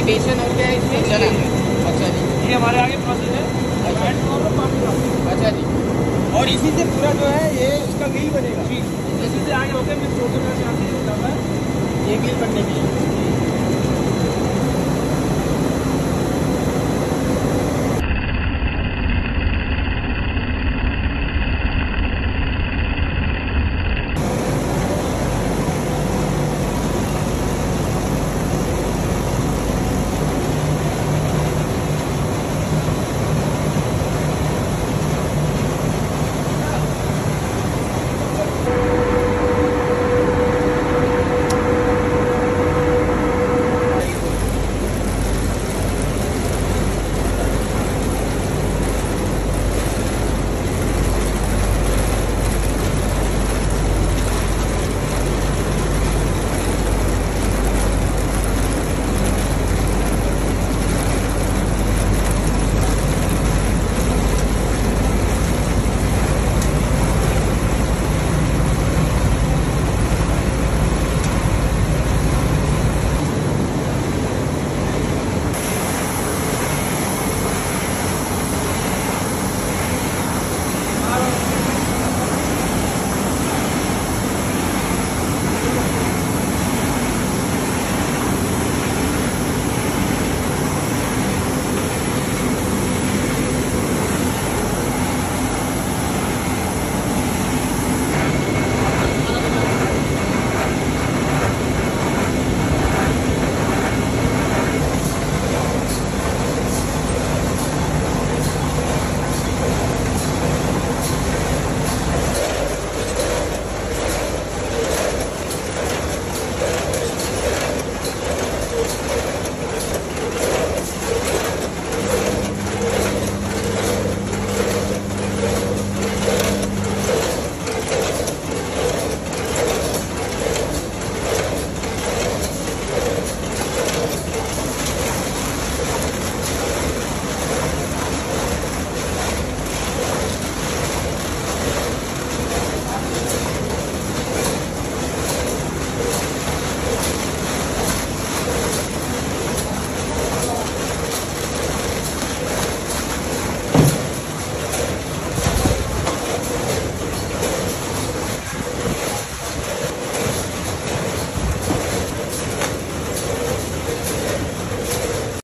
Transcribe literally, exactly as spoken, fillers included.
बेसन और क्या है इसमें? चना। अच्छा जी, ये हमारे आगे प्रोसेस है। अच्छा जी, और इसी से पूरा जो है ये इसका मिल बनेगा। इसी से आगे होकर मैं फोटो में ये मिल बनने की